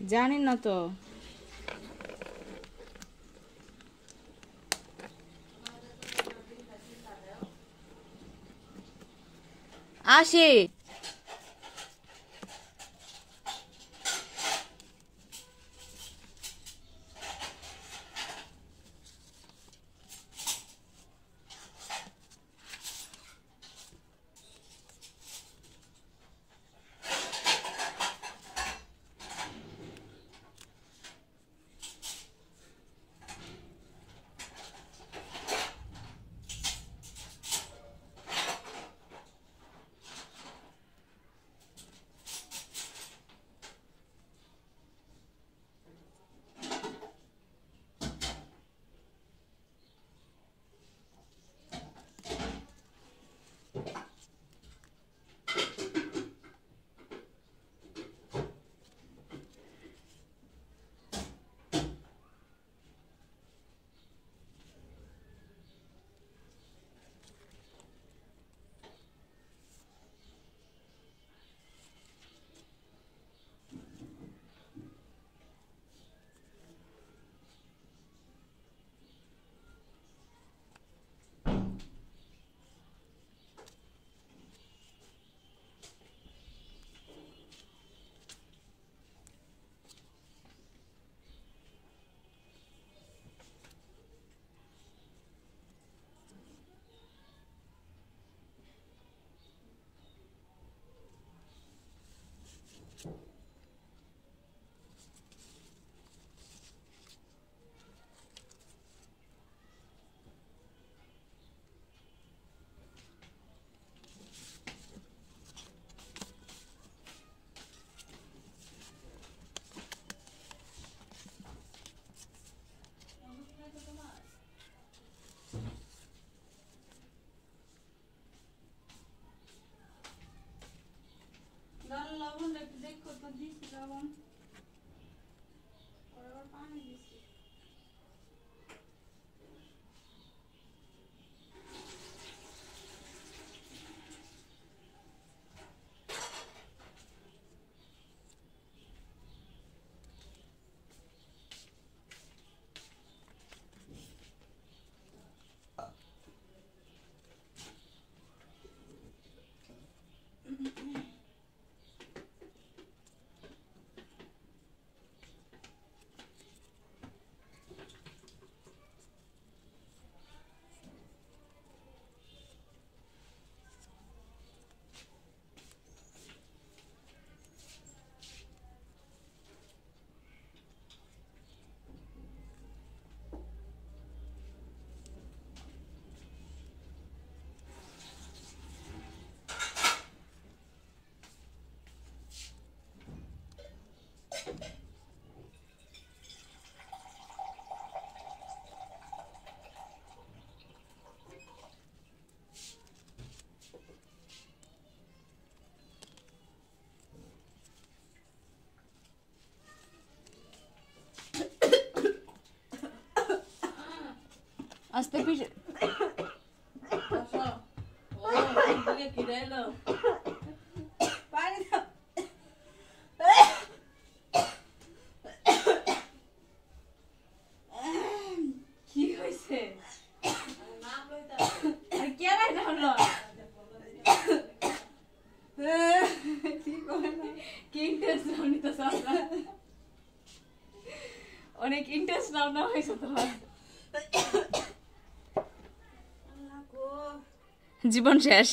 জানি না তো। আসি। লবণ একটু দেখো তো, দিচ্ছি লবণ, পানি দিচ্ছি। আস্তে পিছে কি হয়েছে? অনেক ইন্টারেস্ট নাও হয়েছে তোমার। জীবন শেষ।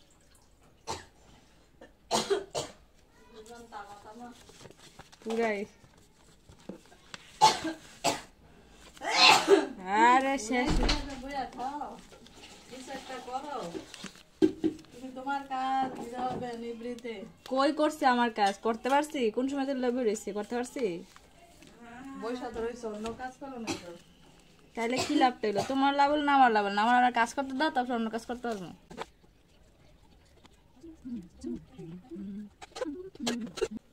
পুরাই আরে শেষ। তোমার কাজ কই করছে? আমার কাজ করতে পারছি? কোন সময় তো লবি রয়েছে, করতে পারছি? তাহলে কি লাভ পেলো? তোমার লাভ হলো না আমার লাভ হলো না? আমার কাজ করতে দাও, তারপর অন্য কাজ করতে পারবো।